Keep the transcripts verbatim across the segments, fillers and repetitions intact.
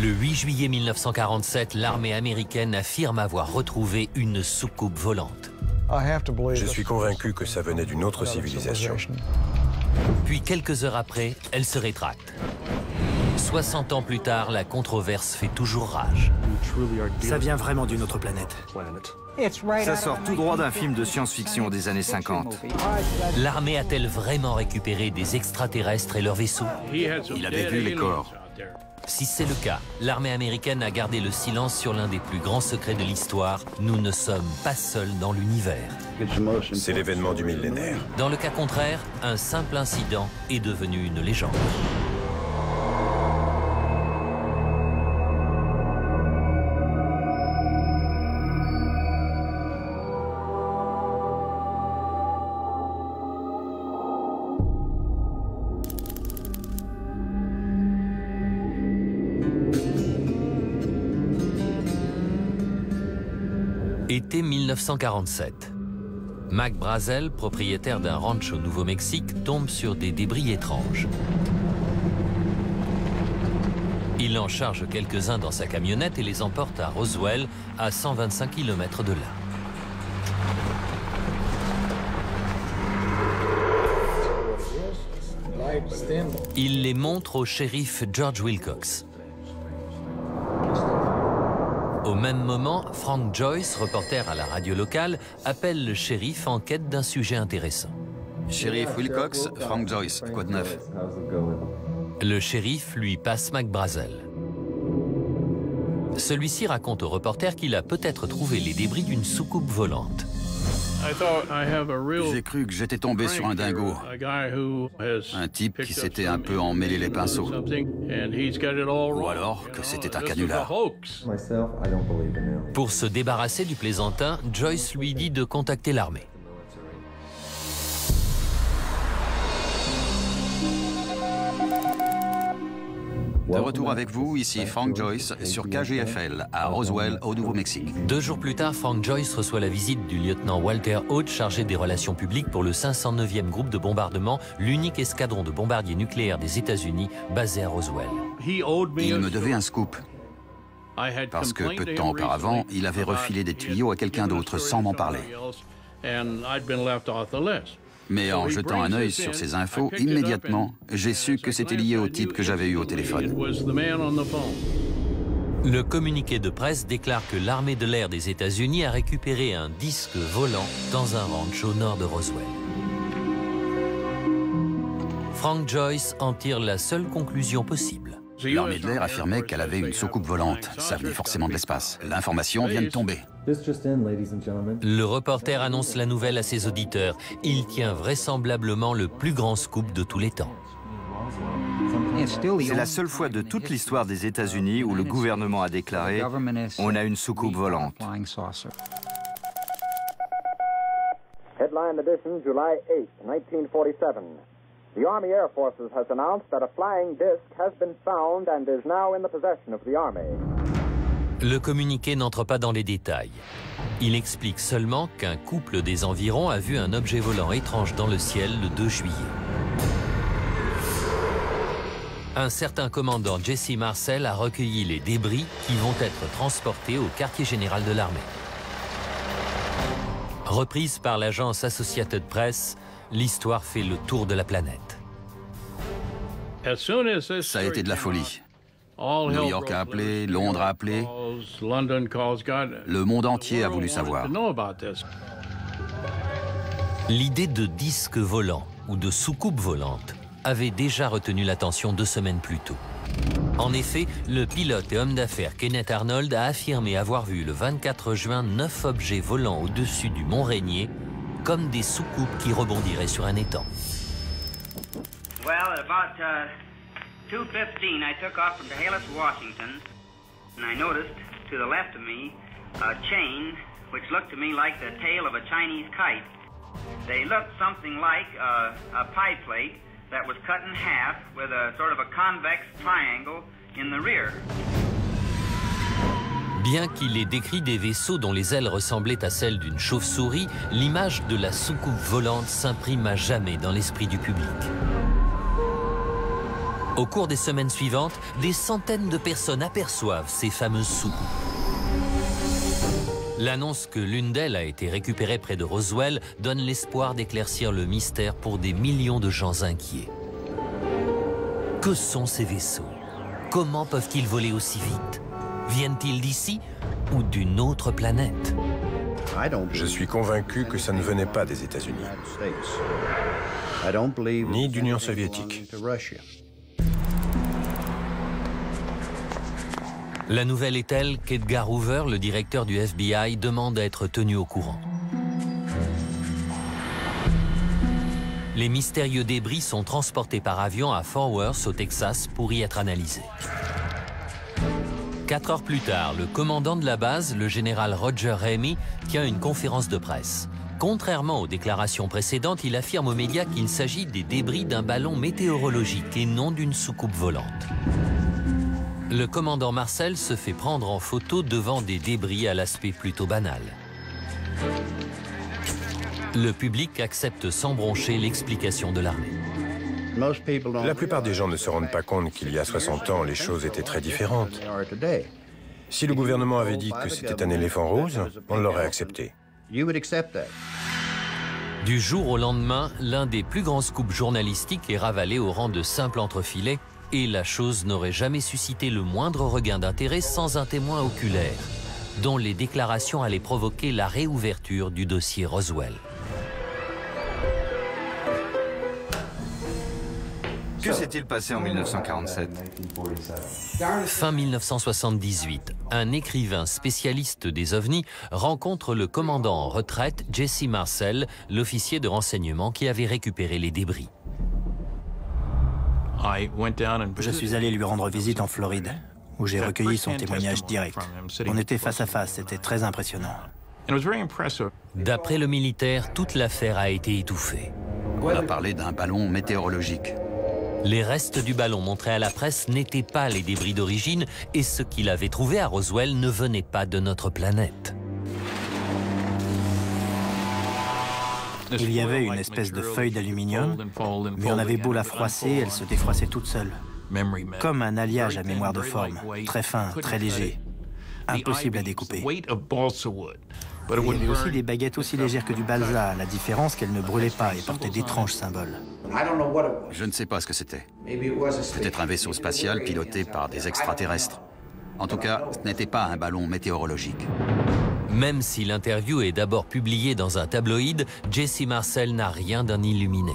Le huit juillet mille neuf cent quarante-sept, l'armée américaine affirme avoir retrouvé une soucoupe volante. Je suis convaincu que ça venait d'une autre civilisation. Puis quelques heures après, elle se rétracte. soixante ans plus tard, la controverse fait toujours rage. Ça vient vraiment d'une autre planète. Ça sort tout droit d'un film de science-fiction des années cinquante. L'armée a-t-elle vraiment récupéré des extraterrestres et leurs vaisseaux? Il avait vu les corps. Si c'est le cas, l'armée américaine a gardé le silence sur l'un des plus grands secrets de l'histoire. Nous ne sommes pas seuls dans l'univers. C'est l'événement du millénaire. Dans le cas contraire, un simple incident est devenu une légende. Été mille neuf cent quarante-sept. Mac Brazel, propriétaire d'un ranch au Nouveau-Mexique, tombe sur des débris étranges. Il en charge quelques-uns dans sa camionnette et les emporte à Roswell, à cent vingt-cinq kilomètres de là. Il les montre au shérif George Wilcox. Au même moment, Frank Joyce, reporter à la radio locale, appelle le shérif en quête d'un sujet intéressant. Shérif Wilcox, Frank Joyce, quoi de neuf? Le shérif lui passe Mac Brazel. Celui-ci raconte au reporter qu'il a peut-être trouvé les débris d'une soucoupe volante. J'ai cru que j'étais tombé sur un dingo. Un type qui s'était un peu emmêlé les pinceaux. Ou alors que c'était un canular. Pour se débarrasser du plaisantin, Joyce lui dit de contacter l'armée. De retour avec vous, ici Frank Joyce sur K G F L à Roswell, au Nouveau-Mexique. Deux jours plus tard, Frank Joyce reçoit la visite du lieutenant Walter Haute, chargé des relations publiques pour le cinq cent neuvième groupe de bombardement, l'unique escadron de bombardiers nucléaires des États-Unis basé à Roswell. Il me devait un scoop. Parce que peu de temps auparavant, il avait refilé des tuyaux à quelqu'un d'autre sans m'en parler. Mais en jetant un œil sur ces infos, immédiatement, j'ai su que c'était lié au type que j'avais eu au téléphone. Le communiqué de presse déclare que l'armée de l'air des États-Unis a récupéré un disque volant dans un ranch au nord de Roswell. Frank Joyce en tire la seule conclusion possible. L'armée de l'air affirmait qu'elle avait une soucoupe volante. Ça venait forcément de l'espace. L'information vient de tomber. Le reporter annonce la nouvelle à ses auditeurs. Il tient vraisemblablement le plus grand scoop de tous les temps. C'est la seule fois de toute l'histoire des États-Unis où le gouvernement a déclaré « On a une soucoupe volante ». Headline edition, July eighth, nineteen forty-seven. The Army Air Forces has announced that a flying disc has been found and is now in the possession of the Army. Le communiqué n'entre pas dans les détails. Il explique seulement qu'un couple des environs a vu un objet volant étrange dans le ciel le deux juillet. Un certain commandant Jesse Marcel a recueilli les débris qui vont être transportés au quartier général de l'armée. Reprise par l'agence Associated Press, l'histoire fait le tour de la planète. Ça a été de la folie. New York a appelé, Londres a appelé. Le monde entier a voulu savoir. L'idée de disque volant ou de soucoupe volante avait déjà retenu l'attention deux semaines plus tôt. En effet, le pilote et homme d'affaires Kenneth Arnold a affirmé avoir vu le vingt-quatre juin neuf objets volants au-dessus du mont Rainier, comme des soucoupes qui rebondiraient sur un étang. Well, about uh, two fifteen, I took off from Chehalis, Washington, and I noticed to the left of me a chain which looked to me like the tail of a Chinese kite. They looked something like uh, a pie plate that was cut in half with a sort of a convex triangle in the rear. Bien qu'il ait décrit des vaisseaux dont les ailes ressemblaient à celles d'une chauve-souris, l'image de la soucoupe volante s'imprime à jamais dans l'esprit du public. Au cours des semaines suivantes, des centaines de personnes aperçoivent ces fameuses soucoupes. L'annonce que l'une d'elles a été récupérée près de Roswell donne l'espoir d'éclaircir le mystère pour des millions de gens inquiets. Que sont ces vaisseaux? Comment peuvent-ils voler aussi vite? Viennent-ils d'ici ou d'une autre planète? Je suis convaincu que ça ne venait pas des États-Unis, ni d'Union soviétique. La nouvelle est telle qu'Edgar Hoover, le directeur du F B I, demande à être tenu au courant. Les mystérieux débris sont transportés par avion à Fort Worth, au Texas, pour y être analysés. Quatre heures plus tard, le commandant de la base, le général Roger Ramey, tient une conférence de presse. Contrairement aux déclarations précédentes, il affirme aux médias qu'il s'agit des débris d'un ballon météorologique et non d'une soucoupe volante. Le commandant Marcel se fait prendre en photo devant des débris à l'aspect plutôt banal. Le public accepte sans broncher l'explication de l'armée. La plupart des gens ne se rendent pas compte qu'il y a soixante ans, les choses étaient très différentes. Si le gouvernement avait dit que c'était un éléphant rose, on l'aurait accepté. Du jour au lendemain, l'un des plus grands scoops journalistiques est ravalé au rang de simple entrefilet, et la chose n'aurait jamais suscité le moindre regain d'intérêt sans un témoin oculaire, dont les déclarations allaient provoquer la réouverture du dossier Roswell. Que s'est-il passé en mille neuf cent quarante-sept? Fin mille neuf cent soixante-dix-huit, un écrivain spécialiste des ovnis rencontre le commandant en retraite Jesse Marcel, l'officier de renseignement qui avait récupéré les débris. Je suis allé lui rendre visite en Floride, où j'ai recueilli son témoignage direct. On était face à face, c'était très impressionnant. D'après le militaire, toute l'affaire a été étouffée. On a parlé d'un ballon météorologique. Les restes du ballon montrés à la presse n'étaient pas les débris d'origine et ce qu'il avait trouvé à Roswell ne venait pas de notre planète. Il y avait une espèce de feuille d'aluminium, mais on avait beau la froisser, elle se défroissait toute seule. Comme un alliage à mémoire de forme, très fin, très léger, impossible à découper. Il y avait aussi des baguettes aussi légères que du balsa, la différence qu'elles ne brûlaient pas et portaient d'étranges symboles. Je ne sais pas ce que c'était. Peut-être un vaisseau spatial piloté par des extraterrestres. En tout cas, ce n'était pas un ballon météorologique. Même si l'interview est d'abord publiée dans un tabloïd, Jesse Marcel n'a rien d'un illuminé.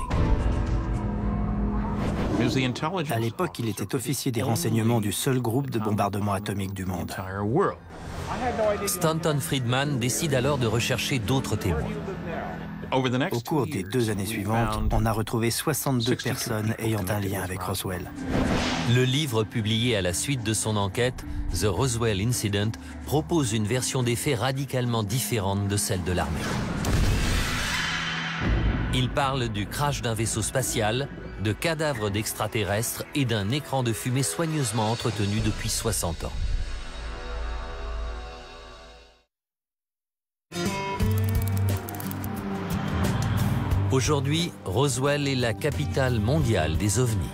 À l'époque, il était officier des renseignements du seul groupe de bombardement atomique du monde. Stanton Friedman décide alors de rechercher d'autres témoins. Au cours des deux années suivantes, on a retrouvé soixante-deux personnes ayant un lien avec Roswell. Le livre publié à la suite de son enquête, The Roswell Incident, propose une version des faits radicalement différente de celle de l'armée. Il parle du crash d'un vaisseau spatial, de cadavres d'extraterrestres et d'un écran de fumée soigneusement entretenu depuis soixante ans. Aujourd'hui, Roswell est la capitale mondiale des ovnis.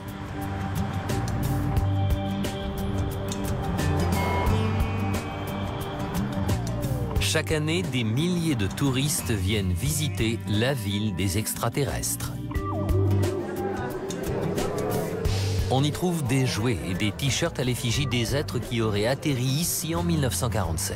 Chaque année, des milliers de touristes viennent visiter la ville des extraterrestres. On y trouve des jouets et des t-shirts à l'effigie des êtres qui auraient atterri ici en mille neuf cent quarante-sept.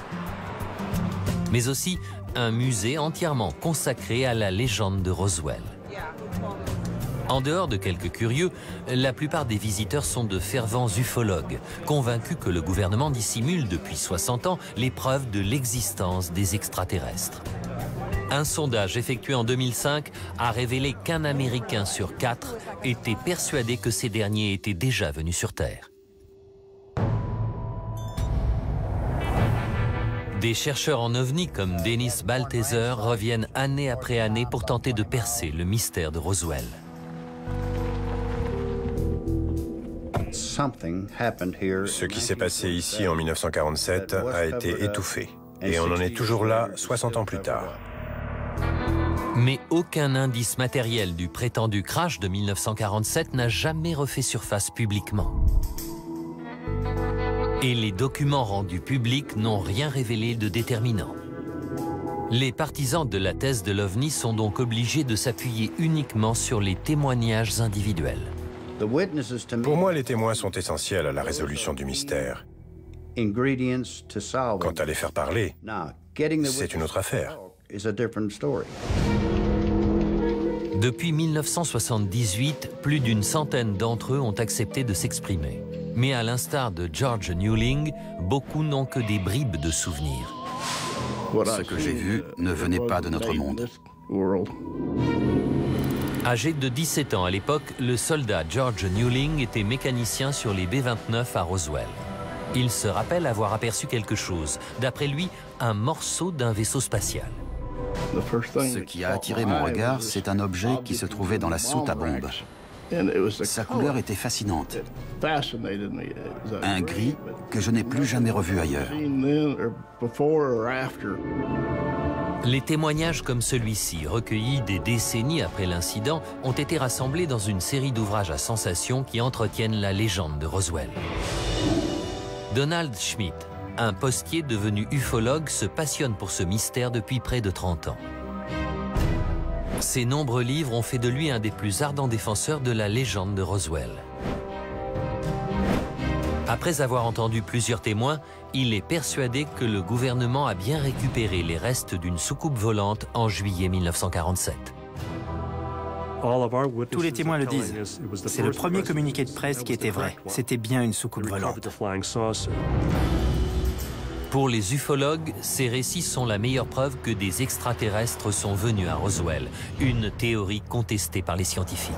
Mais aussi un musée entièrement consacré à la légende de Roswell. En dehors de quelques curieux, la plupart des visiteurs sont de fervents ufologues, convaincus que le gouvernement dissimule depuis soixante ans les preuves de l'existence des extraterrestres. Un sondage effectué en deux mille cinq a révélé qu'un Américain sur quatre était persuadé que ces derniers étaient déjà venus sur Terre. Des chercheurs en ovnis comme Dennis Balthaser reviennent année après année pour tenter de percer le mystère de Roswell. Ce qui s'est passé ici en mille neuf cent quarante-sept a été étouffé. Et on en est toujours là soixante ans plus tard. Mais aucun indice matériel du prétendu crash de mille neuf cent quarante-sept n'a jamais refait surface publiquement. Et les documents rendus publics n'ont rien révélé de déterminant. Les partisans de la thèse de l'OVNI sont donc obligés de s'appuyer uniquement sur les témoignages individuels. Pour moi, les témoins sont essentiels à la résolution du mystère. Quant à les faire parler, c'est une autre affaire. Depuis mille neuf cent soixante-dix-huit, plus d'une centaine d'entre eux ont accepté de s'exprimer. Mais à l'instar de George Newling, beaucoup n'ont que des bribes de souvenirs. Ce que j'ai vu ne venait pas de notre monde. Âgé de dix-sept ans à l'époque, le soldat George Newling était mécanicien sur les B vingt-neuf à Roswell. Il se rappelle avoir aperçu quelque chose, d'après lui, un morceau d'un vaisseau spatial. Ce qui a attiré mon regard, c'est un objet qui se trouvait dans la soute à bombe. Sa couleur était fascinante. Un gris que je n'ai plus jamais revu ailleurs. Les témoignages comme celui-ci, recueillis des décennies après l'incident, ont été rassemblés dans une série d'ouvrages à sensation qui entretiennent la légende de Roswell. Donald Schmitt, un postier devenu ufologue, se passionne pour ce mystère depuis près de trente ans. Ses nombreux livres ont fait de lui un des plus ardents défenseurs de la légende de Roswell. Après avoir entendu plusieurs témoins, il est persuadé que le gouvernement a bien récupéré les restes d'une soucoupe volante en juillet mille neuf cent quarante-sept. Tous les témoins le disent. C'est le premier communiqué de presse qui était vrai. C'était bien une soucoupe volante. Pour les ufologues, ces récits sont la meilleure preuve que des extraterrestres sont venus à Roswell, une théorie contestée par les scientifiques.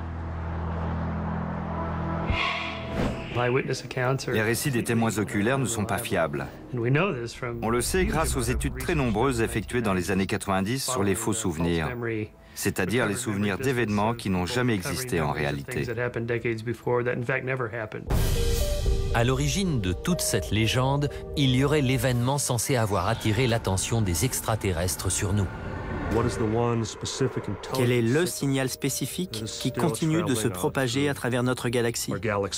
Les récits des témoins oculaires ne sont pas fiables. On le sait grâce aux études très nombreuses effectuées dans les années quatre-vingt-dix sur les faux souvenirs, c'est-à-dire les souvenirs d'événements qui n'ont jamais existé en réalité. À l'origine de toute cette légende, il y aurait l'événement censé avoir attiré l'attention des extraterrestres sur nous. Quel est le signal spécifique qui continue de se propager à travers notre galaxie?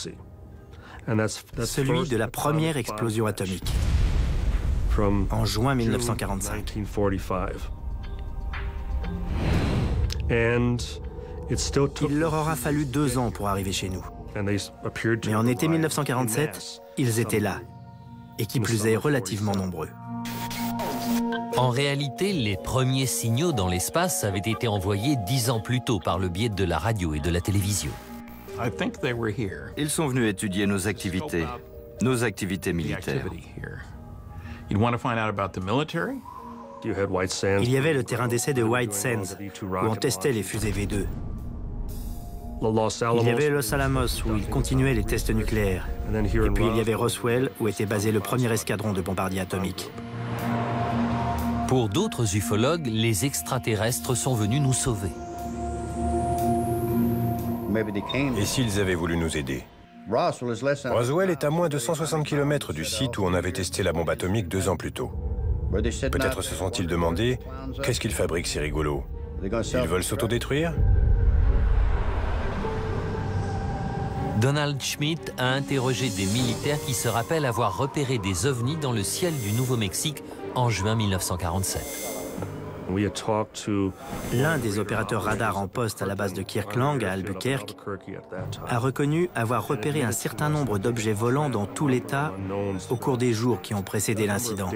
Celui de la première explosion atomique, en juin mille neuf cent quarante-cinq. Il leur aura fallu deux ans pour arriver chez nous. Mais en été mille neuf cent quarante-sept, ils étaient là, et qui plus est relativement nombreux. En réalité, les premiers signaux dans l'espace avaient été envoyés dix ans plus tôt par le biais de la radio et de la télévision. Ils sont venus étudier nos activités, nos activités militaires. Il y avait le terrain d'essai de White Sands, où on testait les fusées V deux. Il y avait Los Alamos, où ils continuaient les tests nucléaires. Et puis il y avait Roswell, où était basé le premier escadron de bombardiers atomiques. Pour d'autres ufologues, les extraterrestres sont venus nous sauver. Et s'ils avaient voulu nous aider? Roswell est à moins de cent soixante kilomètres du site où on avait testé la bombe atomique deux ans plus tôt. Peut-être se sont-ils demandé, qu'est-ce qu'ils fabriquent ces rigolos? Ils veulent s'autodétruire? Donald Schmitt a interrogé des militaires qui se rappellent avoir repéré des ovnis dans le ciel du Nouveau-Mexique en juin mille neuf cent quarante-sept. L'un des opérateurs radars en poste à la base de Kirkland à Albuquerque a reconnu avoir repéré un certain nombre d'objets volants dans tout l'État au cours des jours qui ont précédé l'incident.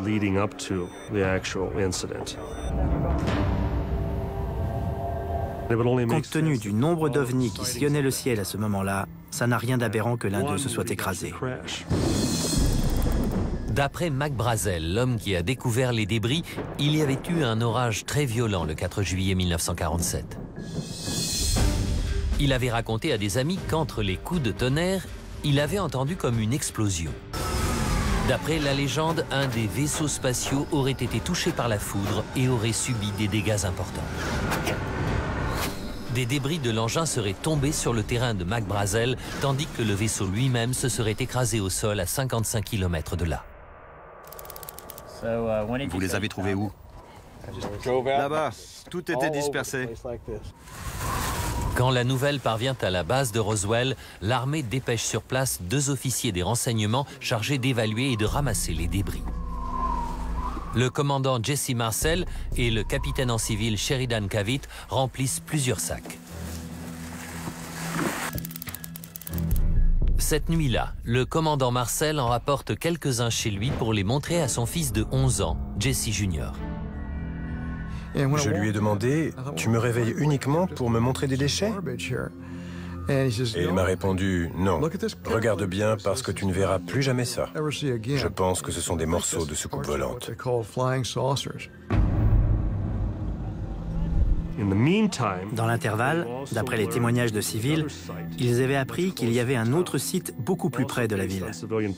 Compte tenu du nombre d'ovnis qui sillonnaient le ciel à ce moment-là, ça n'a rien d'aberrant que l'un d'eux se soit écrasé. D'après Mac Brazel, l'homme qui a découvert les débris, il y avait eu un orage très violent le quatre juillet mille neuf cent quarante-sept. Il avait raconté à des amis qu'entre les coups de tonnerre, il avait entendu comme une explosion. D'après la légende, un des vaisseaux spatiaux aurait été touché par la foudre et aurait subi des dégâts importants. Des débris de l'engin seraient tombés sur le terrain de Mac Brazel, tandis que le vaisseau lui-même se serait écrasé au sol à cinquante-cinq kilomètres de là. Vous les avez trouvés où? Là-bas, tout était dispersé. Quand la nouvelle parvient à la base de Roswell, l'armée dépêche sur place deux officiers des renseignements chargés d'évaluer et de ramasser les débris. Le commandant Jesse Marcel et le capitaine en civil Sheridan Cavitt remplissent plusieurs sacs. Cette nuit-là, le commandant Marcel en rapporte quelques-uns chez lui pour les montrer à son fils de onze ans, Jesse Junior Je lui ai demandé, « Tu me réveilles uniquement pour me montrer des déchets ?» Et il m'a répondu, « Non, regarde bien parce que tu ne verras plus jamais ça. Je pense que ce sont des morceaux de soucoupe volante. » Dans l'intervalle, d'après les témoignages de civils, ils avaient appris qu'il y avait un autre site beaucoup plus près de la ville.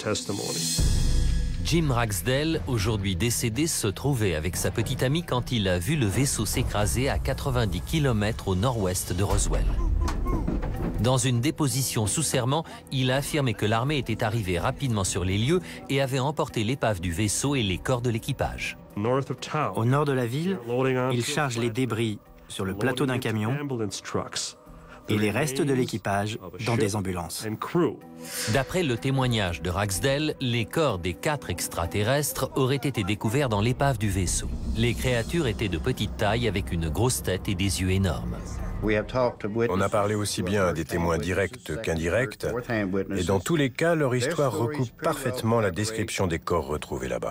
Jim Ragsdale, aujourd'hui décédé, se trouvait avec sa petite amie quand il a vu le vaisseau s'écraser à quatre-vingt-dix kilomètres au nord-ouest de Roswell. Dans une déposition sous serment, il a affirmé que l'armée était arrivée rapidement sur les lieux et avait emporté l'épave du vaisseau et les corps de l'équipage. Au nord de la ville, ils chargent les débris sur le plateau d'un camion et les restes de l'équipage dans des ambulances. D'après le témoignage de Ragsdale, les corps des quatre extraterrestres auraient été découverts dans l'épave du vaisseau. Les créatures étaient de petite taille avec une grosse tête et des yeux énormes. On a parlé aussi bien à des témoins directs qu'indirects, et dans tous les cas, leur histoire recoupe parfaitement la description des corps retrouvés là-bas.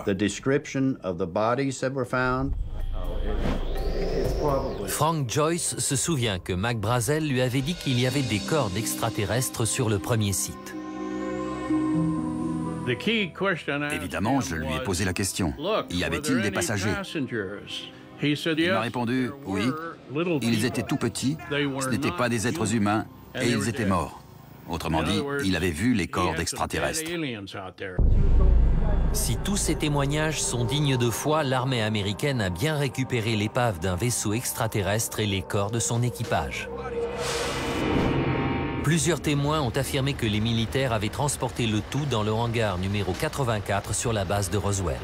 Frank Joyce se souvient que Mac Brazel lui avait dit qu'il y avait des corps d'extraterrestres sur le premier site. Évidemment, je lui ai posé la question. Y avait-il des passagers? Il m'a répondu, oui, ils étaient tout petits, ce n'étaient pas des êtres humains, et ils étaient morts. Autrement dit, il avait vu les corps d'extraterrestres. Si tous ces témoignages sont dignes de foi, l'armée américaine a bien récupéré l'épave d'un vaisseau extraterrestre et les corps de son équipage. Plusieurs témoins ont affirmé que les militaires avaient transporté le tout dans le hangar numéro quatre-vingt-quatre sur la base de Roswell.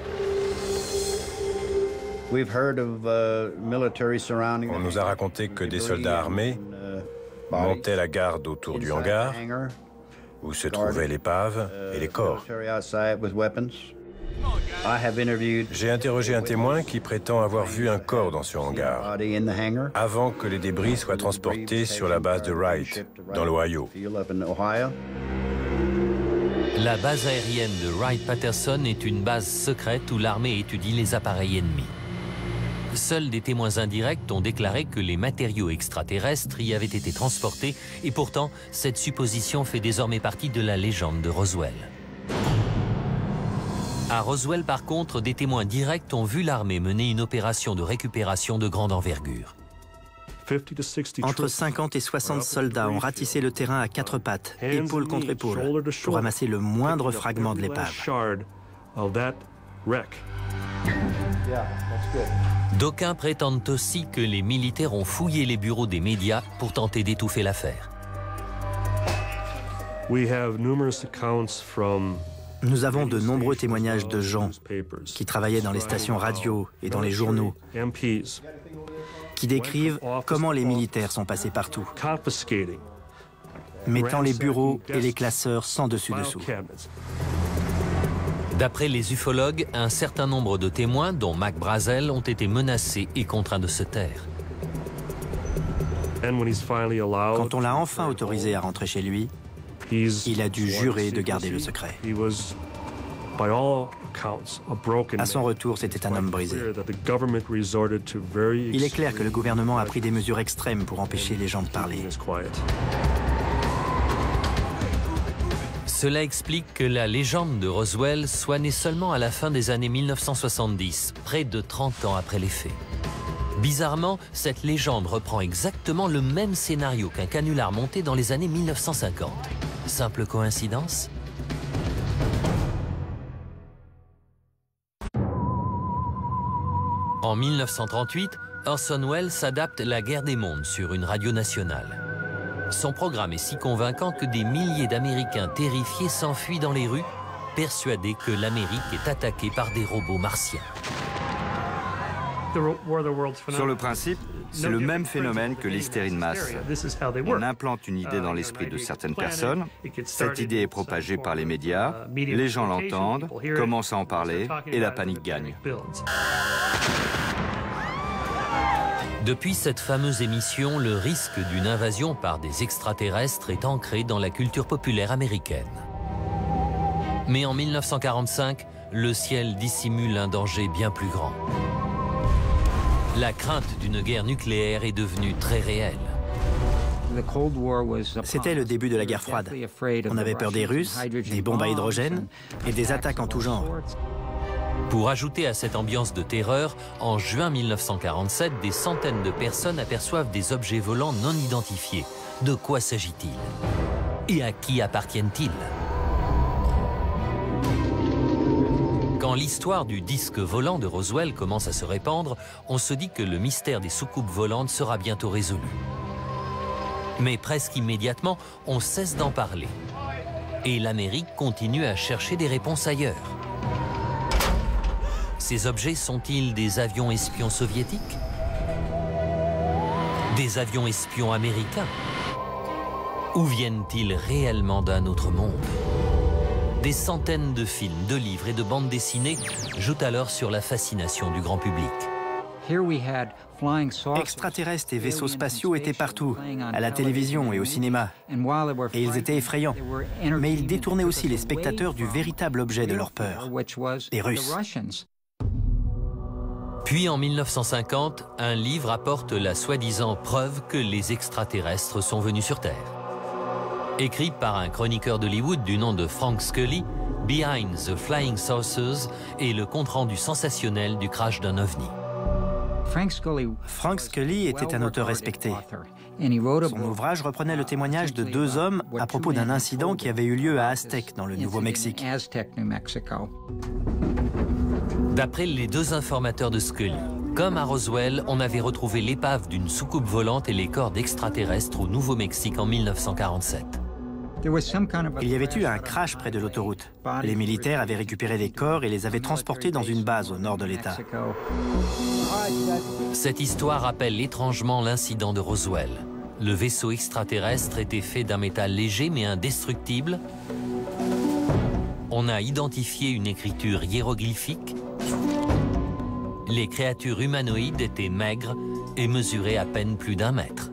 On nous a raconté que des soldats armés montaient la garde autour du hangar, où se trouvaient l'épave et les corps. J'ai interrogé un témoin qui prétend avoir vu un corps dans ce hangar, avant que les débris soient transportés sur la base de Wright, dans l'Ohio. La base aérienne de Wright-Patterson est une base secrète où l'armée étudie les appareils ennemis. Seuls des témoins indirects ont déclaré que les matériaux extraterrestres y avaient été transportés, et pourtant, cette supposition fait désormais partie de la légende de Roswell. À Roswell, par contre, des témoins directs ont vu l'armée mener une opération de récupération de grande envergure. Entre cinquante et soixante soldats ont ratissé le terrain à quatre pattes, épaule contre épaule, pour ramasser le moindre fragment de l'épave. D'aucuns prétendent aussi que les militaires ont fouillé les bureaux des médias pour tenter d'étouffer l'affaire. Nous avons de nombreux témoignages de gens qui travaillaient dans les stations radio et dans les journaux, qui décrivent comment les militaires sont passés partout, mettant les bureaux et les classeurs sans dessus-dessous. D'après les ufologues, un certain nombre de témoins, dont Mac Brazel, ont été menacés et contraints de se taire. Quand on l'a enfin autorisé à rentrer chez lui, il a dû jurer de garder le secret. À son retour, c'était un homme brisé. Il est clair que le gouvernement a pris des mesures extrêmes pour empêcher les gens de parler. Cela explique que la légende de Roswell soit née seulement à la fin des années mille neuf cent soixante-dix, près de trente ans après les faits. Bizarrement, cette légende reprend exactement le même scénario qu'un canular monté dans les années mille neuf cent cinquante. Simple coïncidence? En mille neuf cent trente-huit, Orson Welles adapte La Guerre des mondes sur une radio nationale. Son programme est si convaincant que des milliers d'Américains terrifiés s'enfuient dans les rues, persuadés que l'Amérique est attaquée par des robots martiens. Sur le principe, c'est le même phénomène que l'hystérie de masse. On implante une idée dans l'esprit de certaines personnes, cette idée est propagée par les médias, les gens l'entendent, commencent à en parler et la panique gagne. Depuis cette fameuse émission, le risque d'une invasion par des extraterrestres est ancré dans la culture populaire américaine. Mais en mille neuf cent quarante-cinq, le ciel dissimule un danger bien plus grand. La crainte d'une guerre nucléaire est devenue très réelle. C'était le début de la guerre froide. On avait peur des Russes, des bombes à hydrogène et des attaques en tout genre. Pour ajouter à cette ambiance de terreur, en juin mille neuf cent quarante-sept, des centaines de personnes aperçoivent des objets volants non identifiés. De quoi s'agit-il? Et à qui appartiennent-ils? Quand l'histoire du disque volant de Roswell commence à se répandre, on se dit que le mystère des soucoupes volantes sera bientôt résolu. Mais presque immédiatement, on cesse d'en parler. Et l'Amérique continue à chercher des réponses ailleurs. Ces objets sont-ils des avions espions soviétiques? Des avions espions américains? Ou viennent-ils réellement d'un autre monde? Des centaines de films, de livres et de bandes dessinées jouent alors sur la fascination du grand public. Extraterrestres et vaisseaux spatiaux étaient partout, à la télévision et au cinéma. Et ils étaient effrayants. Mais ils détournaient aussi les spectateurs du véritable objet de leur peur, les Russes. Puis en mille neuf cent cinquante, un livre apporte la soi-disant preuve que les extraterrestres sont venus sur Terre. Écrit par un chroniqueur d'Hollywood du nom de Frank Scully, Behind the Flying Saucers est le compte-rendu sensationnel du crash d'un ovni. Frank Scully était un auteur respecté. Son ouvrage reprenait le témoignage de deux hommes à propos d'un incident qui avait eu lieu à Aztec, dans le Nouveau-Mexique. D'après les deux informateurs de Scully, comme à Roswell, on avait retrouvé l'épave d'une soucoupe volante et les corps d'extraterrestres au Nouveau-Mexique en mille neuf cent quarante-sept. Il y avait eu un crash près de l'autoroute. Les militaires avaient récupéré les corps et les avaient transportés dans une base au nord de l'État. Cette histoire rappelle étrangement l'incident de Roswell. Le vaisseau extraterrestre était fait d'un métal léger mais indestructible. On a identifié une écriture hiéroglyphique. Les créatures humanoïdes étaient maigres et mesuraient à peine plus d'un mètre.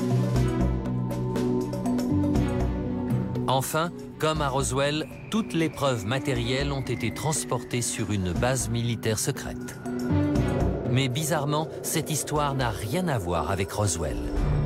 Enfin, comme à Roswell, toutes les preuves matérielles ont été transportées sur une base militaire secrète. Mais bizarrement, cette histoire n'a rien à voir avec Roswell.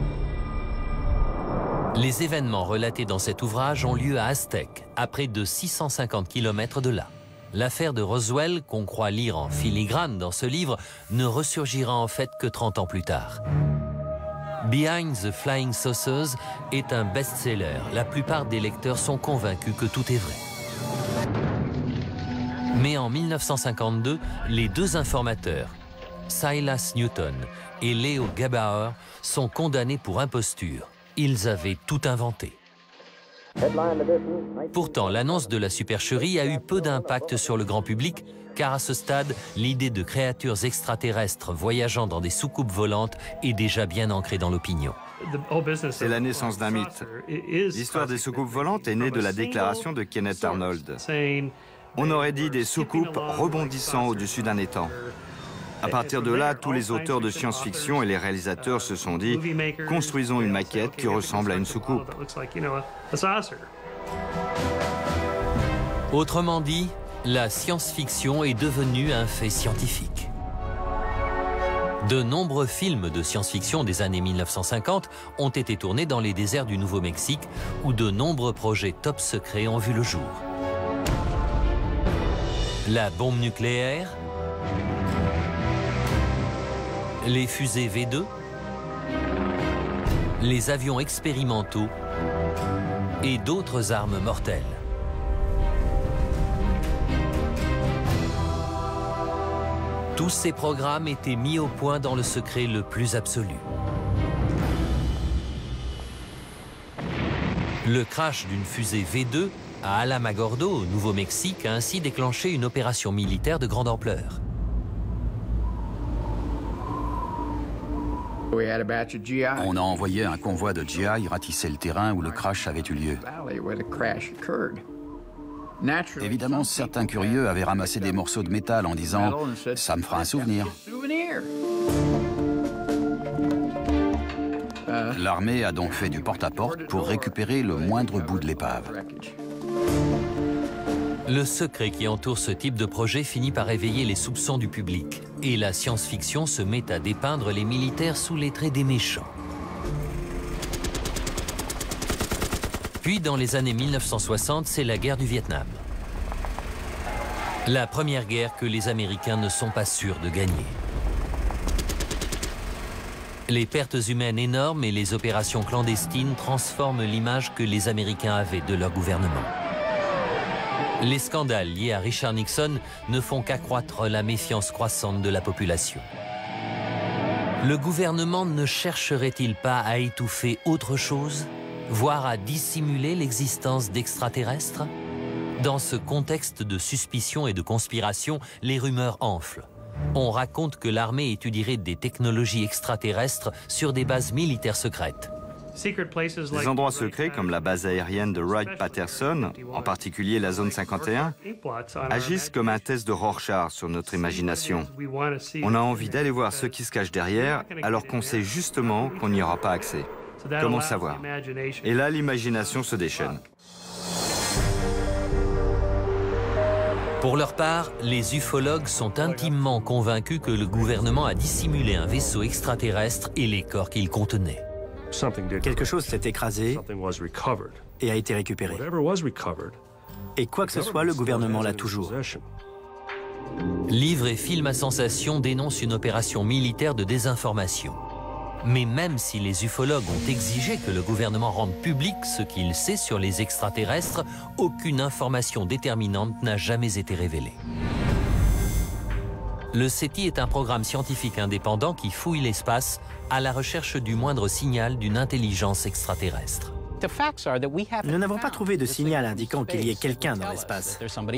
Les événements relatés dans cet ouvrage ont lieu à Aztec, à près de six cent cinquante kilomètres de là. L'affaire de Roswell, qu'on croit lire en filigrane dans ce livre, ne ressurgira en fait que trente ans plus tard. Behind the Flying Saucers est un best-seller. La plupart des lecteurs sont convaincus que tout est vrai. Mais en mille neuf cent cinquante-deux, les deux informateurs, Silas Newton et Leo Gabauer, sont condamnés pour imposture. Ils avaient tout inventé. Pourtant, l'annonce de la supercherie a eu peu d'impact sur le grand public, car à ce stade, l'idée de créatures extraterrestres voyageant dans des soucoupes volantes est déjà bien ancrée dans l'opinion. C'est la naissance d'un mythe. L'histoire des soucoupes volantes est née de la déclaration de Kenneth Arnold. On aurait dit des soucoupes rebondissant au-dessus d'un étang. À partir de là, tous les auteurs de science-fiction et les réalisateurs se sont dit « Construisons une maquette qui ressemble à une soucoupe ». Autrement dit, la science-fiction est devenue un fait scientifique. De nombreux films de science-fiction des années mille neuf cent cinquante ont été tournés dans les déserts du Nouveau-Mexique, où de nombreux projets top secrets ont vu le jour. La bombe nucléaire, les fusées V deux, les avions expérimentaux et d'autres armes mortelles. Tous ces programmes étaient mis au point dans le secret le plus absolu. Le crash d'une fusée V deux à Alamogordo, au Nouveau-Mexique, a ainsi déclenché une opération militaire de grande ampleur. On a envoyé un convoi de G I ratisser le terrain où le crash avait eu lieu. Évidemment, certains curieux avaient ramassé des morceaux de métal en disant « ça me fera un souvenir ». L'armée a donc fait du porte-à-porte pour récupérer le moindre bout de l'épave. Le secret qui entoure ce type de projet finit par éveiller les soupçons du public. Et la science-fiction se met à dépeindre les militaires sous les traits des méchants. Puis, dans les années mille neuf cent soixante, c'est la guerre du Vietnam. La première guerre que les Américains ne sont pas sûrs de gagner. Les pertes humaines énormes et les opérations clandestines transforment l'image que les Américains avaient de leur gouvernement. Les scandales liés à Richard Nixon ne font qu'accroître la méfiance croissante de la population. Le gouvernement ne chercherait-il pas à étouffer autre chose, voire à dissimuler l'existence d'extraterrestres? Dans ce contexte de suspicion et de conspiration, les rumeurs enflent. On raconte que l'armée étudierait des technologies extraterrestres sur des bases militaires secrètes. Des endroits secrets comme la base aérienne de Wright-Patterson, en particulier la zone cinquante et un, agissent comme un test de Rorschach sur notre imagination. On a envie d'aller voir ce qui se cache derrière, alors qu'on sait justement qu'on n'y aura pas accès. Comment savoir? Et là, l'imagination se déchaîne. Pour leur part, les ufologues sont intimement convaincus que le gouvernement a dissimulé un vaisseau extraterrestre et les corps qu'il contenait. Quelque chose s'est écrasé et a été récupéré. Et quoi que ce soit, le gouvernement l'a toujours. Livres et films à sensation dénoncent une opération militaire de désinformation. Mais même si les ufologues ont exigé que le gouvernement rende public ce qu'il sait sur les extraterrestres, aucune information déterminante n'a jamais été révélée. Le SETI est un programme scientifique indépendant qui fouille l'espace à la recherche du moindre signal d'une intelligence extraterrestre. Nous n'avons pas trouvé de signal indiquant qu'il y ait quelqu'un dans l'espace.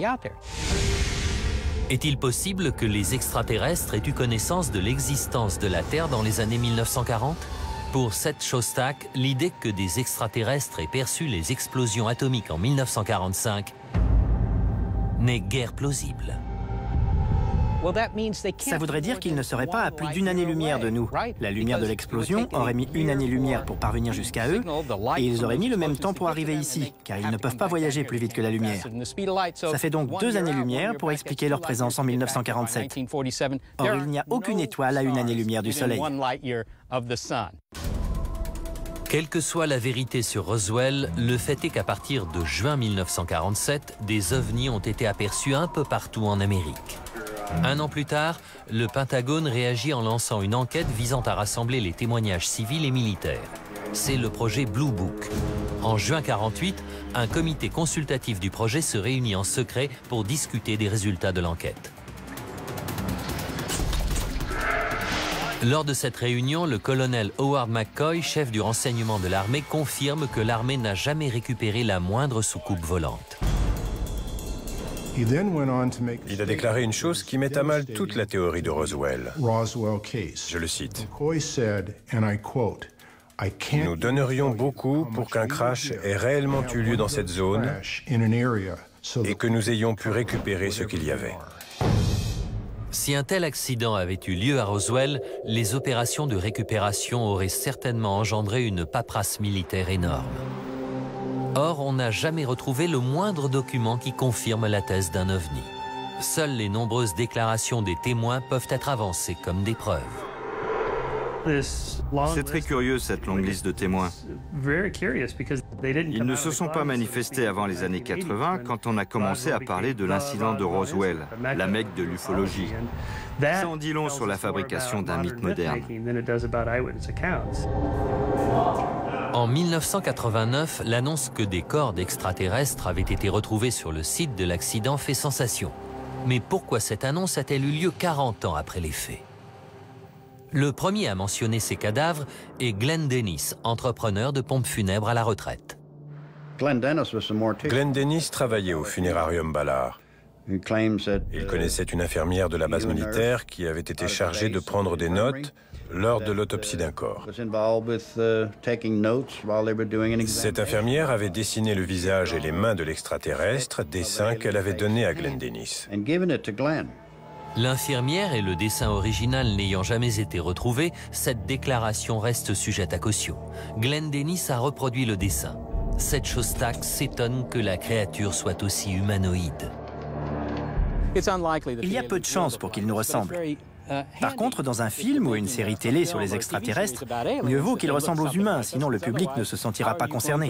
Est-il possible que les extraterrestres aient eu connaissance de l'existence de la Terre dans les années mille neuf cent quarante? Pour Seth Shostak, l'idée que des extraterrestres aient perçu les explosions atomiques en mille neuf cent quarante-cinq n'est guère plausible. Ça voudrait dire qu'ils ne seraient pas à plus d'une année-lumière de nous. La lumière de l'explosion aurait mis une année-lumière pour parvenir jusqu'à eux, et ils auraient mis le même temps pour arriver ici, car ils ne peuvent pas voyager plus vite que la lumière. Ça fait donc deux années-lumière pour expliquer leur présence en mille neuf cent quarante-sept. Or, il n'y a aucune étoile à une année-lumière du Soleil. Quelle que soit la vérité sur Roswell, le fait est qu'à partir de juin mille neuf cent quarante-sept, des ovnis ont été aperçus un peu partout en Amérique. Un an plus tard, le Pentagone réagit en lançant une enquête visant à rassembler les témoignages civils et militaires. C'est le projet Blue Book. En juin mille neuf cent quarante-huit, un comité consultatif du projet se réunit en secret pour discuter des résultats de l'enquête. Lors de cette réunion, le colonel Howard McCoy, chef du renseignement de l'armée, confirme que l'armée n'a jamais récupéré la moindre soucoupe volante. Il a déclaré une chose qui met à mal toute la théorie de Roswell. Je le cite. « Nous donnerions beaucoup pour qu'un crash ait réellement eu lieu dans cette zone et que nous ayons pu récupérer ce qu'il y avait. » Si un tel accident avait eu lieu à Roswell, les opérations de récupération auraient certainement engendré une paperasse militaire énorme. Or, on n'a jamais retrouvé le moindre document qui confirme la thèse d'un ovni. Seules les nombreuses déclarations des témoins peuvent être avancées comme des preuves. C'est très curieux, cette longue liste de témoins. Ils ne se sont pas manifestés avant les années quatre-vingt, quand on a commencé à parler de l'incident de Roswell, la Mecque de l'ufologie. Ça en dit long sur la fabrication d'un mythe moderne. En mille neuf cent quatre-vingt-neuf, l'annonce que des corps d'extraterrestres avaient été retrouvés sur le site de l'accident fait sensation. Mais pourquoi cette annonce a-t-elle eu lieu quarante ans après les faits? Le premier à mentionner ces cadavres est Glenn Dennis, entrepreneur de pompes funèbres à la retraite. Glenn Dennis travaillait au funérarium Ballard. Il connaissait une infirmière de la base militaire qui avait été chargée de prendre des notes lors de l'autopsie d'un corps. Cette infirmière avait dessiné le visage et les mains de l'extraterrestre, dessin qu'elle avait donné à Glenn Dennis. L'infirmière et le dessin original n'ayant jamais été retrouvés, cette déclaration reste sujette à caution. Glenn Dennis a reproduit le dessin. Seth Shostak s'étonne que la créature soit aussi humanoïde. Il y a peu de chances pour qu'il nous ressemble. Par contre, dans un film ou une série télé sur les extraterrestres, mieux vaut qu'il ressemble aux humains, sinon le public ne se sentira pas concerné.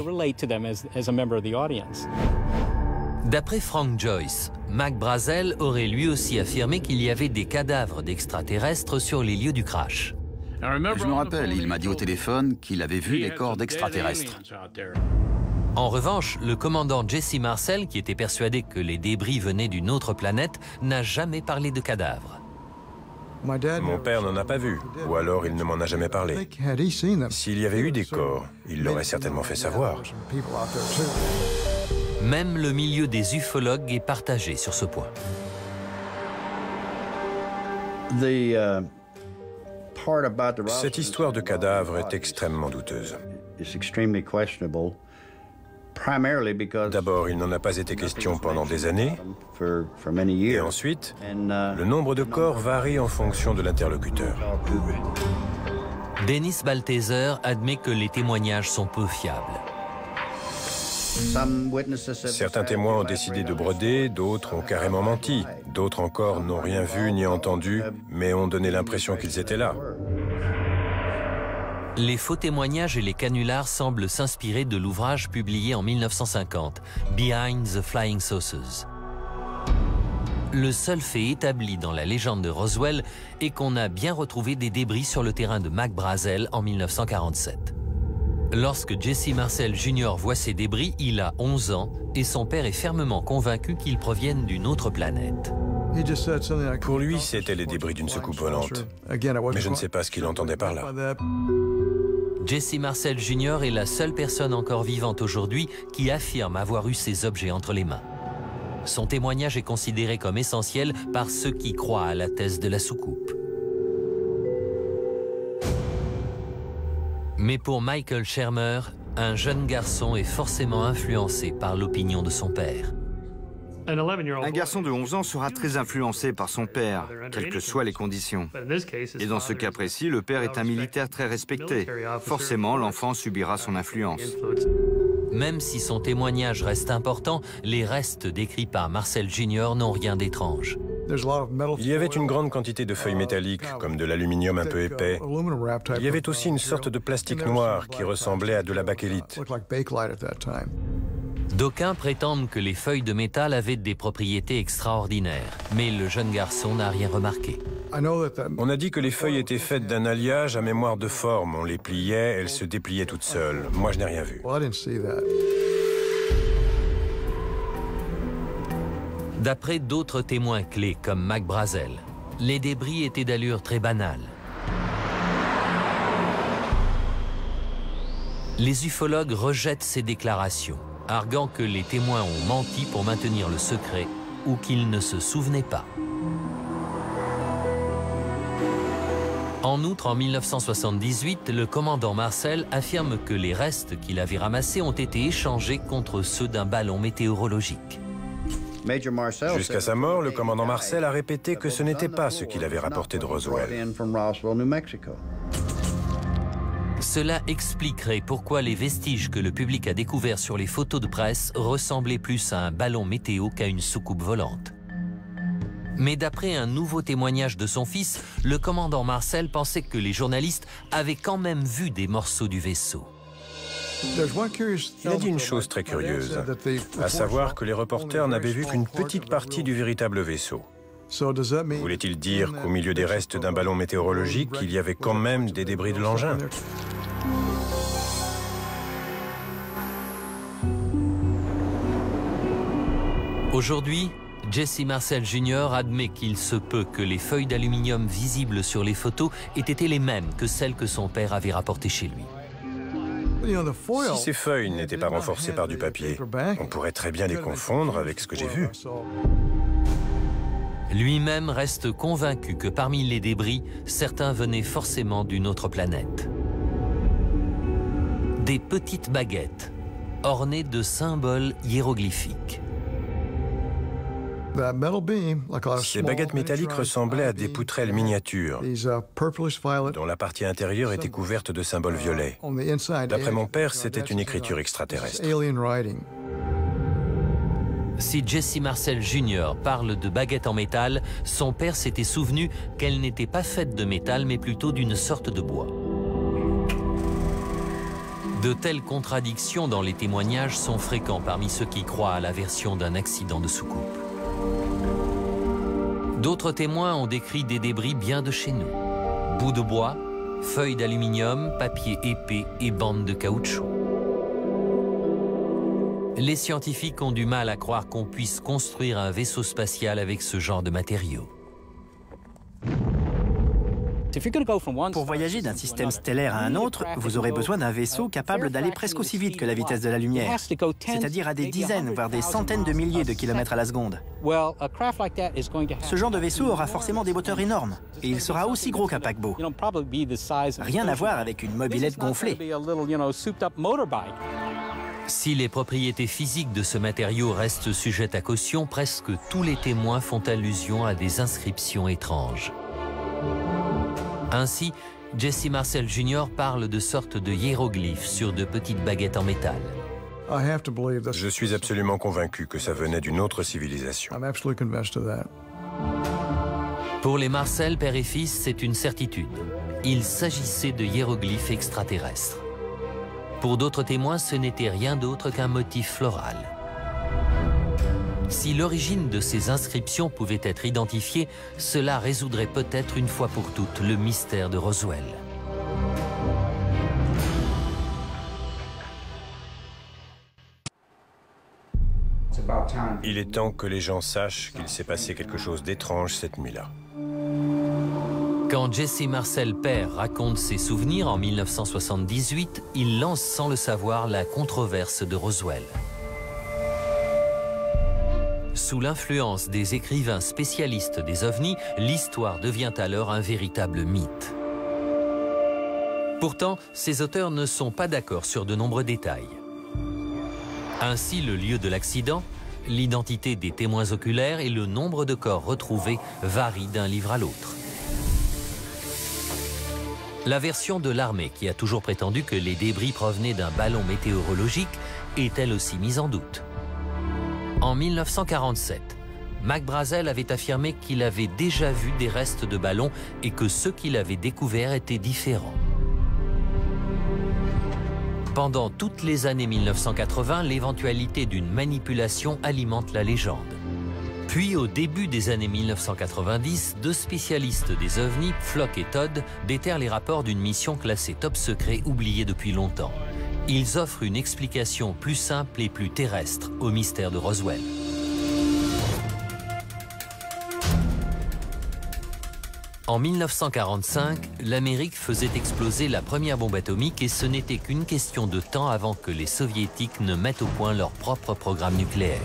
D'après Frank Joyce, Mac Brazel aurait lui aussi affirmé qu'il y avait des cadavres d'extraterrestres sur les lieux du crash. Je me rappelle, il m'a dit au téléphone qu'il avait vu les corps d'extraterrestres. En revanche, le commandant Jesse Marcel, qui était persuadé que les débris venaient d'une autre planète, n'a jamais parlé de cadavres. Mon père n'en a pas vu, ou alors il ne m'en a jamais parlé. S'il y avait eu des corps, il l'aurait certainement fait savoir. Même le milieu des ufologues est partagé sur ce point. Cette histoire de cadavre est extrêmement douteuse. D'abord, il n'en a pas été question pendant des années. Et ensuite, le nombre de corps varie en fonction de l'interlocuteur. Dennis Balthazar admet que les témoignages sont peu fiables. Certains témoins ont décidé de broder, d'autres ont carrément menti. D'autres encore n'ont rien vu ni entendu, mais ont donné l'impression qu'ils étaient là. Les faux témoignages et les canulars semblent s'inspirer de l'ouvrage publié en mille neuf cent cinquante, Behind the Flying Saucers. Le seul fait établi dans la légende de Roswell est qu'on a bien retrouvé des débris sur le terrain de Mac Brazel en mille neuf cent quarante-sept. Lorsque Jesse Marcel Junior voit ces débris, il a onze ans et son père est fermement convaincu qu'ils proviennent d'une autre planète. Pour lui, c'était les débris d'une soucoupe volante. Mais je ne sais pas ce qu'il entendait par là. Jesse Marcel Junior est la seule personne encore vivante aujourd'hui qui affirme avoir eu ces objets entre les mains. Son témoignage est considéré comme essentiel par ceux qui croient à la thèse de la soucoupe. Mais pour Michael Shermer, un jeune garçon est forcément influencé par l'opinion de son père. Un garçon de onze ans sera très influencé par son père, quelles que soient les conditions. Et dans ce cas précis, le père est un militaire très respecté. Forcément, l'enfant subira son influence. Même si son témoignage reste important, les restes décrits par Marcel Junior n'ont rien d'étrange. Il y avait une grande quantité de feuilles métalliques, comme de l'aluminium un peu épais. Il y avait aussi une sorte de plastique noir qui ressemblait à de la bakélite. D'aucuns prétendent que les feuilles de métal avaient des propriétés extraordinaires, mais le jeune garçon n'a rien remarqué. On a dit que les feuilles étaient faites d'un alliage à mémoire de forme. On les pliait, elles se dépliaient toutes seules. Moi, je n'ai rien vu. D'après d'autres témoins clés comme Mac Brazel, les débris étaient d'allure très banale. Les ufologues rejettent ces déclarations, arguant que les témoins ont menti pour maintenir le secret ou qu'ils ne se souvenaient pas. En outre, en mille neuf cent soixante-dix-huit, le commandant Marcel affirme que les restes qu'il avait ramassés ont été échangés contre ceux d'un ballon météorologique. Jusqu'à sa mort, le commandant Marcel a répété que ce n'était pas ce qu'il avait rapporté de Roswell. Cela expliquerait pourquoi les vestiges que le public a découverts sur les photos de presse ressemblaient plus à un ballon météo qu'à une soucoupe volante. Mais d'après un nouveau témoignage de son fils, le commandant Marcel pensait que les journalistes avaient quand même vu des morceaux du vaisseau. Il a dit une chose très curieuse, à savoir que les reporters n'avaient vu qu'une petite partie du véritable vaisseau. Voulait-il dire qu'au milieu des restes d'un ballon météorologique, il y avait quand même des débris de l'engin? Aujourd'hui, Jesse Marcel Junior admet qu'il se peut que les feuilles d'aluminium visibles sur les photos aient été les mêmes que celles que son père avait rapportées chez lui. Si ces feuilles n'étaient pas renforcées par du papier, on pourrait très bien les confondre avec ce que j'ai vu. Lui-même reste convaincu que parmi les débris, certains venaient forcément d'une autre planète. Des petites baguettes, ornées de symboles hiéroglyphiques. Ces baguettes métalliques ressemblaient à des poutrelles miniatures, dont la partie intérieure était couverte de symboles violets. D'après mon père, c'était une écriture extraterrestre. Si Jesse Marcel Junior parle de baguettes en métal, son père s'était souvenu qu'elles n'étaient pas faites de métal, mais plutôt d'une sorte de bois. De telles contradictions dans les témoignages sont fréquents parmi ceux qui croient à la version d'un accident de soucoupe. D'autres témoins ont décrit des débris bien de chez nous. Bouts de bois, feuilles d'aluminium, papier épais et bandes de caoutchouc. Les scientifiques ont du mal à croire qu'on puisse construire un vaisseau spatial avec ce genre de matériaux. Pour voyager d'un système stellaire à un autre, vous aurez besoin d'un vaisseau capable d'aller presque aussi vite que la vitesse de la lumière, c'est-à-dire à des dizaines, voire des centaines de milliers de kilomètres à la seconde. Ce genre de vaisseau aura forcément des moteurs énormes, et il sera aussi gros qu'un paquebot. Rien à voir avec une mobilette gonflée. Si les propriétés physiques de ce matériau restent sujettes à caution, presque tous les témoins font allusion à des inscriptions étranges. Ainsi, Jesse Marcel Junior parle de sortes de hiéroglyphes sur de petites baguettes en métal. Je suis absolument convaincu que ça venait d'une autre civilisation. Pour les Marcel, père et fils, c'est une certitude. Il s'agissait de hiéroglyphes extraterrestres. Pour d'autres témoins, ce n'était rien d'autre qu'un motif floral. Si l'origine de ces inscriptions pouvait être identifiée, cela résoudrait peut-être une fois pour toutes le mystère de Roswell. Il est temps que les gens sachent qu'il s'est passé quelque chose d'étrange cette nuit-là. Quand Jesse Marcel père raconte ses souvenirs en mille neuf cent soixante-dix-huit, il lance sans le savoir la controverse de Roswell. Sous l'influence des écrivains spécialistes des ovnis, l'histoire devient alors un véritable mythe. Pourtant, ces auteurs ne sont pas d'accord sur de nombreux détails. Ainsi, le lieu de l'accident, l'identité des témoins oculaires et le nombre de corps retrouvés varient d'un livre à l'autre. La version de l'armée, qui a toujours prétendu que les débris provenaient d'un ballon météorologique, est elle aussi mise en doute. En mille neuf cent quarante-sept, Mac Brazel avait affirmé qu'il avait déjà vu des restes de ballons et que ceux qu'il avait découverts étaient différents. Pendant toutes les années mille neuf cent quatre-vingts, l'éventualité d'une manipulation alimente la légende. Puis, au début des années mille neuf cent quatre-vingt-dix, deux spécialistes des ovnis, Flock et Todd, déterrent les rapports d'une mission classée top secret oubliée depuis longtemps. Ils offrent une explication plus simple et plus terrestre au mystère de Roswell. En mille neuf cent quarante-cinq, l'Amérique faisait exploser la première bombe atomique et ce n'était qu'une question de temps avant que les Soviétiques ne mettent au point leur propre programme nucléaire.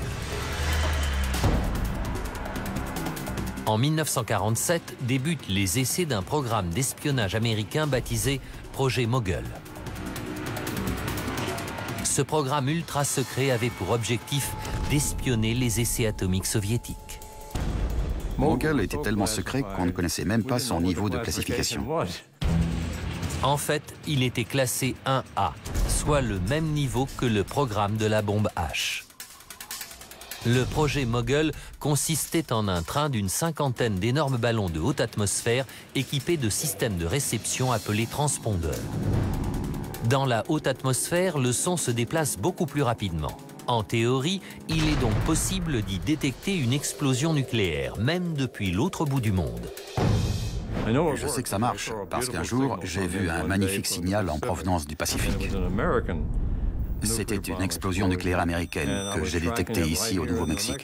En mille neuf cent quarante-sept, débutent les essais d'un programme d'espionnage américain baptisé Projet Mogul. Ce programme ultra secret avait pour objectif d'espionner les essais atomiques soviétiques. Mogul était tellement secret qu'on ne connaissait même pas son niveau de classification. En fait, il était classé un A, soit le même niveau que le programme de la bombe H. Le projet Mogul consistait en un train d'une cinquantaine d'énormes ballons de haute atmosphère équipés de systèmes de réception appelés transpondeurs. Dans la haute atmosphère, le son se déplace beaucoup plus rapidement. En théorie, il est donc possible d'y détecter une explosion nucléaire, même depuis l'autre bout du monde. Je sais que ça marche, parce qu'un jour, j'ai vu un magnifique signal en provenance du Pacifique. C'était une explosion nucléaire américaine que j'ai détectée ici au Nouveau-Mexique.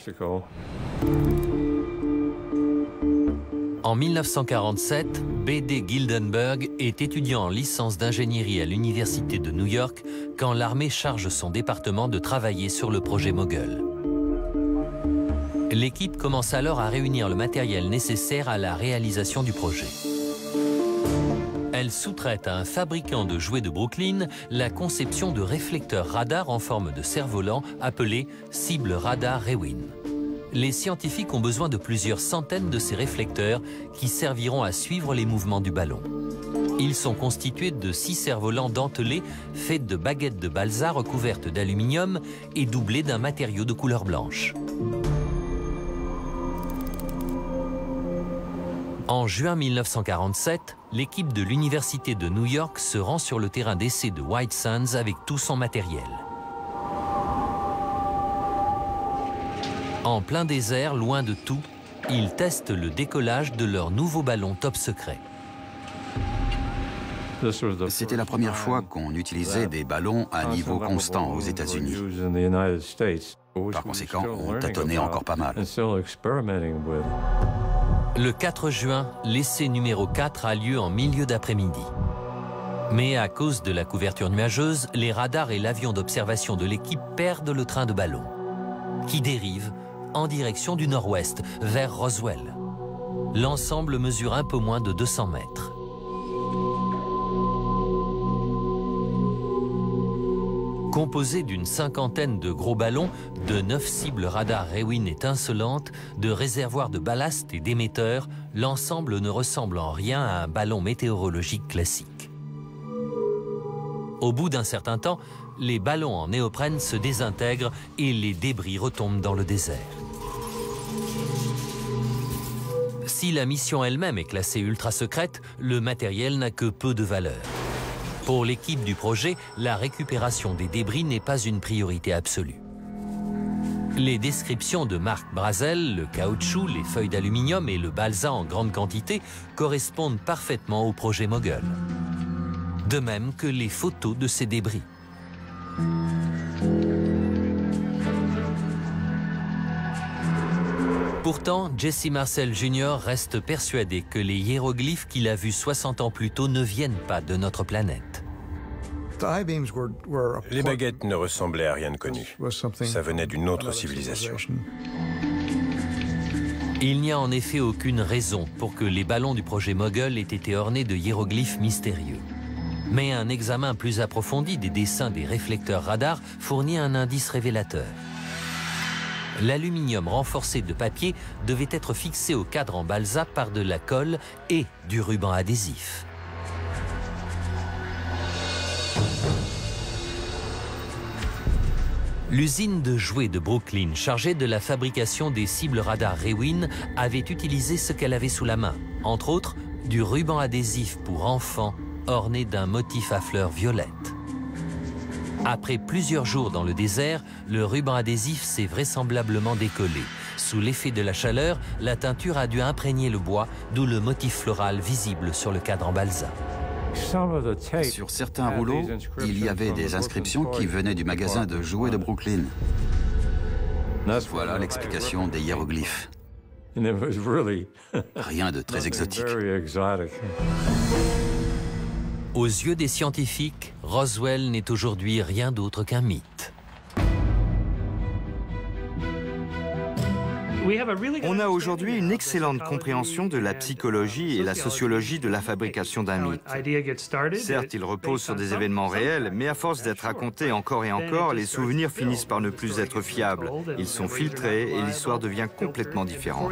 En mille neuf cent quarante-sept, B D Gildenberg est étudiant en licence d'ingénierie à l'Université de New York quand l'armée charge son département de travailler sur le projet Mogul. L'équipe commence alors à réunir le matériel nécessaire à la réalisation du projet. Elle sous-traite à un fabricant de jouets de Brooklyn la conception de réflecteurs radar en forme de cerf-volant appelés cibles radar Rewin. Les scientifiques ont besoin de plusieurs centaines de ces réflecteurs qui serviront à suivre les mouvements du ballon. Ils sont constitués de six cerfs-volants dentelés faits de baguettes de balsa recouvertes d'aluminium et doublés d'un matériau de couleur blanche. En juin mille neuf cent quarante-sept, l'équipe de l'Université de New York se rend sur le terrain d'essai de White Sands avec tout son matériel. En plein désert, loin de tout, ils testent le décollage de leur nouveau ballon top secret. C'était la première fois qu'on utilisait des ballons à niveau constant aux États-Unis. Par conséquent, on tâtonnait encore pas mal. Le quatre juin, l'essai numéro quatre a lieu en milieu d'après-midi. Mais à cause de la couverture nuageuse, les radars et l'avion d'observation de l'équipe perdent le train de ballon, qui dérive en direction du nord-ouest, vers Roswell. L'ensemble mesure un peu moins de deux cents mètres. Composé d'une cinquantaine de gros ballons, de neuf cibles radar Rewin étincelantes, de réservoirs de ballast et d'émetteurs, l'ensemble ne ressemble en rien à un ballon météorologique classique. Au bout d'un certain temps, les ballons en néoprène se désintègrent et les débris retombent dans le désert. Si la mission elle-même est classée ultra secrète, le matériel n'a que peu de valeur. Pour l'équipe du projet, la récupération des débris n'est pas une priorité absolue. Les descriptions de Mark Brazel, le caoutchouc, les feuilles d'aluminium et le balsa en grande quantité correspondent parfaitement au projet Mogul. De même que les photos de ces débris. Pourtant, Jesse Marcel Junior reste persuadé que les hiéroglyphes qu'il a vus soixante ans plus tôt ne viennent pas de notre planète. Les baguettes ne ressemblaient à rien de connu. Ça venait d'une autre civilisation. Il n'y a en effet aucune raison pour que les ballons du projet Mogul aient été ornés de hiéroglyphes mystérieux. Mais un examen plus approfondi des dessins des réflecteurs radars fournit un indice révélateur. L'aluminium renforcé de papier devait être fixé au cadre en balsa par de la colle et du ruban adhésif. L'usine de jouets de Brooklyn, chargée de la fabrication des cibles radar Rewin, avait utilisé ce qu'elle avait sous la main, entre autres du ruban adhésif pour enfants orné d'un motif à fleurs violettes. Après plusieurs jours dans le désert, le ruban adhésif s'est vraisemblablement décollé. Sous l'effet de la chaleur, la teinture a dû imprégner le bois, d'où le motif floral visible sur le cadre en balsa. Sur certains rouleaux, il y avait des inscriptions qui venaient du magasin de jouets de Brooklyn. Voilà l'explication des hiéroglyphes. Rien de très exotique. Aux yeux des scientifiques, Roswell n'est aujourd'hui rien d'autre qu'un mythe. On a aujourd'hui une excellente compréhension de la psychologie et la sociologie de la fabrication d'un mythe. Certes, il repose sur des événements réels, mais à force d'être racontés encore et encore, les souvenirs finissent par ne plus être fiables. Ils sont filtrés et l'histoire devient complètement différente.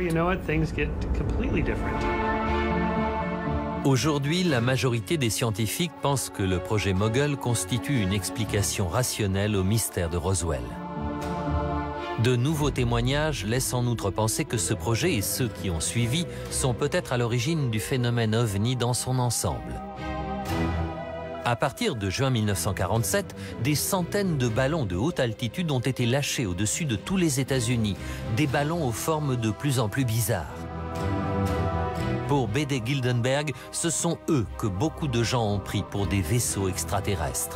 Aujourd'hui, la majorité des scientifiques pensent que le projet Mogul constitue une explication rationnelle au mystère de Roswell. De nouveaux témoignages laissent en outre penser que ce projet et ceux qui ont suivi sont peut-être à l'origine du phénomène OVNI dans son ensemble. À partir de juin mille neuf cent quarante-sept, des centaines de ballons de haute altitude ont été lâchés au-dessus de tous les États-Unis, des ballons aux formes de plus en plus bizarres. Pour B D Gildenberg, ce sont eux que beaucoup de gens ont pris pour des vaisseaux extraterrestres.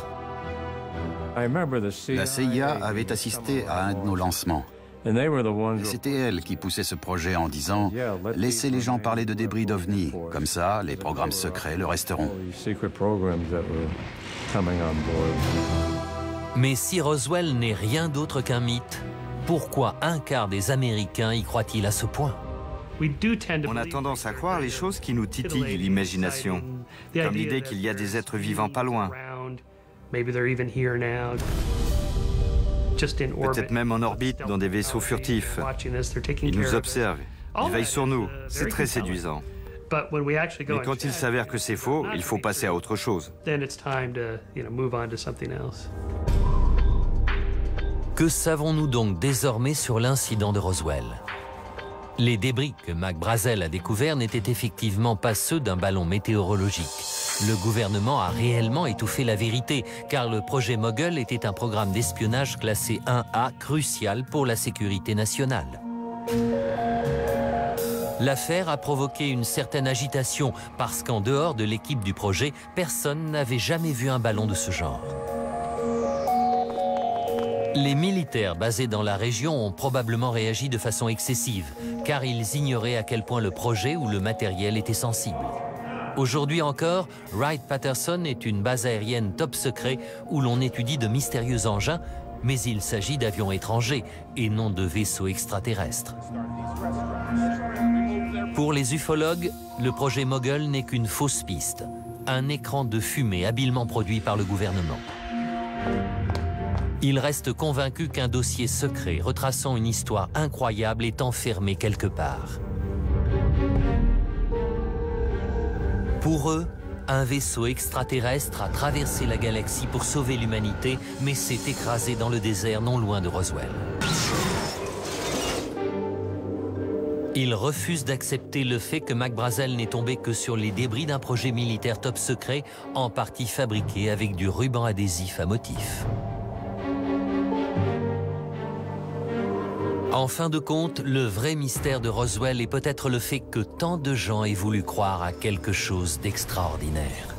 La C I A avait assisté à un de nos lancements. C'était elle qui poussait ce projet en disant « Laissez les gens parler de débris d'OVNI, comme ça, les programmes secrets le resteront. » Mais si Roswell n'est rien d'autre qu'un mythe, Pourquoi un quart des Américains y croient-ils à ce point? On a tendance à croire les choses qui nous titillent l'imagination, comme l'idée qu'il y a des êtres vivants pas loin. Peut-être même en orbite, dans des vaisseaux furtifs. Ils nous observent, ils veillent sur nous. C'est très séduisant. Mais quand il s'avère que c'est faux, il faut passer à autre chose. Que savons-nous donc désormais sur l'incident de Roswell? Les débris que Mac Brazel a découverts n'étaient effectivement pas ceux d'un ballon météorologique. Le gouvernement a réellement étouffé la vérité, car le projet Mogul était un programme d'espionnage classé un A crucial pour la sécurité nationale. L'affaire a provoqué une certaine agitation, parce qu'en dehors de l'équipe du projet, personne n'avait jamais vu un ballon de ce genre. Les militaires basés dans la région ont probablement réagi de façon excessive, car ils ignoraient à quel point le projet ou le matériel était sensible. Aujourd'hui encore, Wright-Patterson est une base aérienne top secret où l'on étudie de mystérieux engins, mais il s'agit d'avions étrangers et non de vaisseaux extraterrestres. Pour les ufologues, le projet Mogul n'est qu'une fausse piste, un écran de fumée habilement produit par le gouvernement. Ils restent convaincus qu'un dossier secret retraçant une histoire incroyable est enfermé quelque part. Pour eux, un vaisseau extraterrestre a traversé la galaxie pour sauver l'humanité, mais s'est écrasé dans le désert non loin de Roswell. Ils refusent d'accepter le fait que Mac Brazel n'est tombé que sur les débris d'un projet militaire top secret, en partie fabriqué avec du ruban adhésif à motif. En fin de compte, le vrai mystère de Roswell est peut-être le fait que tant de gens aient voulu croire à quelque chose d'extraordinaire.